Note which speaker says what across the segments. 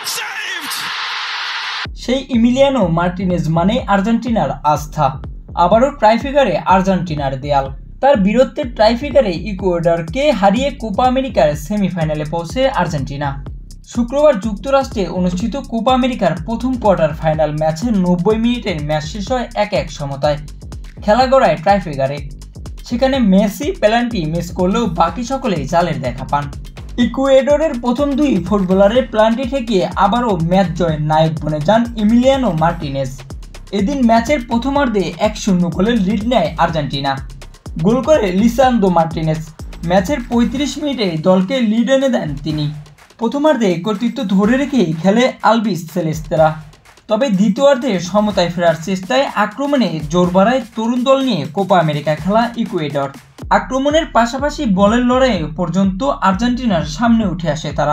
Speaker 1: সেই Emiliano Martinez মানে আর্জেন্টিনার আস্থা। আবারও ট্রাইফিগারে আর্জেন্টিনার দেয়াল। তার বীরত্বের ট্রাইফিগারে ইকুয়েডরকে হারিয়ে কোপা আমেরিকার সেমিফাইনালে পৌঁছে আর্জেন্টিনা। শুক্রবার যুক্তরাষ্ট্রে অনুষ্ঠিত কোপা আমেরিকার প্রথম কোয়ার্টার ফাইনাল ম্যাচে 90 মিনিটের ম্যাচ শেষ হয় 1-1 সমতায়। খেলা গড়ায় ট্রাইফিগারে। সেখানে মেসি পেনাল্টি মিস করলেও বাকি সকলেই জালের দেখা পান। ইকুয়েডরের প্রথম দুই ফুটবলারের প্লান্টি ঠেকিয়ে আবারও ম্যাচ জয়ের নায়ক বনে যান ইমিলিয়ানো মার্টিনেজ। এদিন ম্যাচের প্রথমার্ধে 1-0 গোলের লিড নেয় আর্জেন্টিনা। গোল করে লিসান্দ্রো মার্টিনেজ। ম্যাচের 35 মিনিটে দলকে লিড এনে দেন তিনি। প্রথমার্ধে কর্তৃত্ব ধরে রেখেই খেলে আলবিস সেলেস্তেরা। তবে দ্বিতীয়ার্ধে সমতায় ফেরার চেষ্টায় আক্রমণে জোর বাড়ায় তরুণ দল নিয়ে কোপা আমেরিকা খেলা ইকুয়েডর। আক্রমণের পাশাপাশি বলের লড়াইয়ে পর্যন্ত আর্জেন্টিনার সামনে উঠে আসে তারা।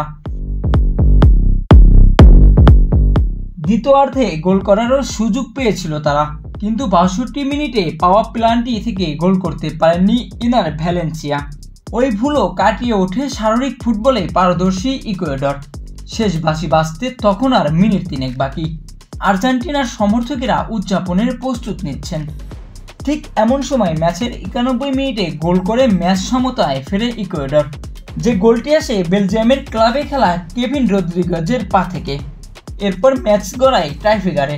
Speaker 1: দ্বিতীয়ার্ধে গোল করারও সুযোগ পেয়েছিল তারা, কিন্তু 62 মিনিটে পাওয়া প্লান্টি থেকে গোল করতে পারেননি ইনার ভ্যালেন্সিয়া। ওই ভুলও কাটিয়ে ওঠে শারীরিক ফুটবলে পারদর্শী ইকুয়েডর। শেষ বাঁশি বাজতে তখন আর মিনিট 3 বাকি। আর্জেন্টিনার সমর্থকেরা উদযাপনের প্রস্তুত নিচ্ছেন। ঠিক এমন সময় ম্যাচের 91 মিনিটে গোল করে ম্যাচ সমতায় ফেরে ইকুয়েডর। যে গোলটি আসে বেলজিয়ামের ক্লাবে খেলা কেভিন রদ্রিগেজের পা থেকে। এরপর ম্যাচ গড়ায় ট্রাইফিগারে।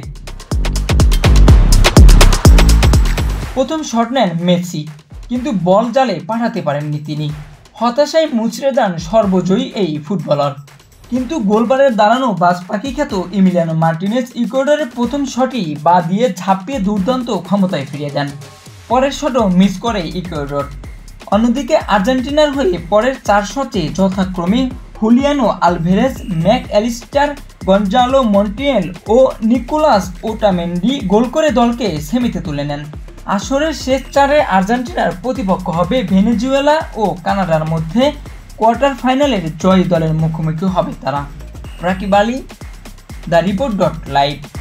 Speaker 1: প্রথম শট নেন মেসি, কিন্তু বল জালে পাঠাতে পারেননি তিনি। হতাশায় মুচড়ে যান সর্বজয়ী এই ফুটবলার। কিন্তু গোলবারের দাঁড়ানো বাজ পাখি খ্যাত ইমিলিয়ানো মার্টিনেজ ইকুয়েডরের প্রথম শটই বা দিয়ে ঝাঁপিয়ে দুর্দান্ত ক্ষমতায় ফিরিয়ে দেন। পরের শটও মিস করে ইকুয়েডর। অন্যদিকে আর্জেন্টিনার হয়ে পরের 4 শটে যথাক্রমে Julian Alvarez, Mac Allister, Gonzalo Montiel ও নিকোলাস ওটামেন্ডি গোল করে দলকে সেমিতে তুলে নেন। আসরের শেষ 4-এ আর্জেন্টিনার প্রতিপক্ষ হবে ভেনেজুয়েলা ও কানাডার মধ্যে। কোয়ার্টার ফাইনালের জয়ী দলের মুখোমুখি হবে তারা। রাকিব আলী, দ্য রিপোর্ট.লাইভ।